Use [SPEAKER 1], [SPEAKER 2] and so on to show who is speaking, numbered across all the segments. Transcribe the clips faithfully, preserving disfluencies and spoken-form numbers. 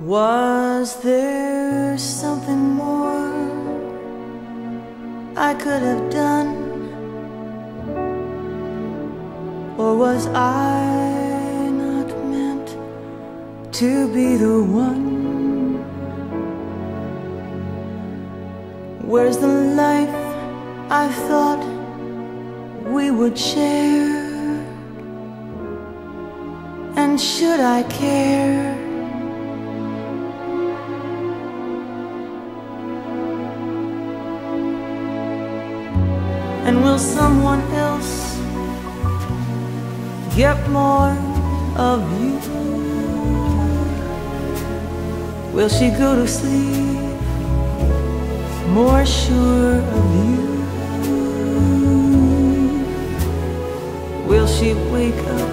[SPEAKER 1] Was there something more I could have done? Or was I not meant to be the one? Where's the life I thought we would share? And should I care? And will someone else get more of you? Will she go to sleep more sure of you? Will she wake up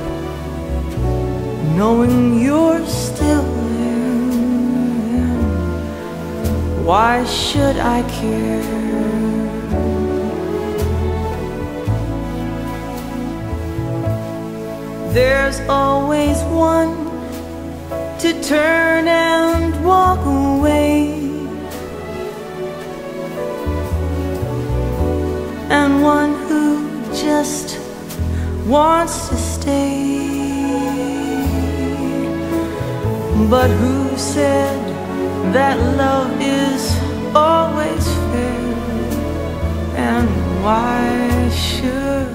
[SPEAKER 1] knowing you're still there? Why should I care? There's always one to turn and walk away, and one who just wants to stay. But who said that love is always fair? And why should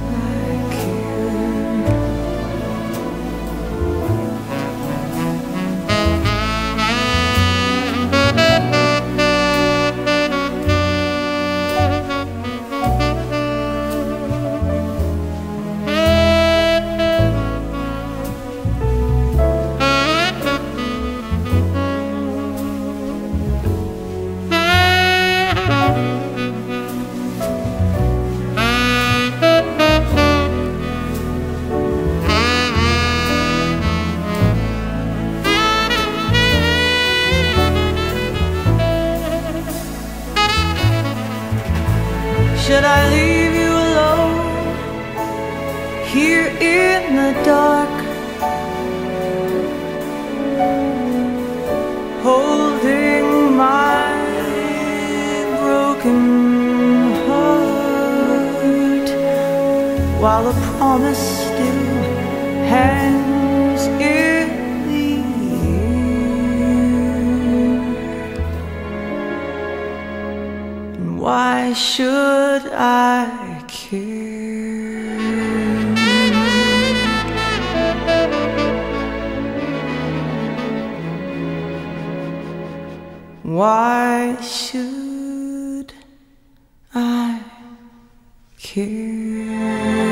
[SPEAKER 1] Should I leave you alone here in the dark, holding my broken heart, while a promise still hangs in the air? And why should I care? Why should I care?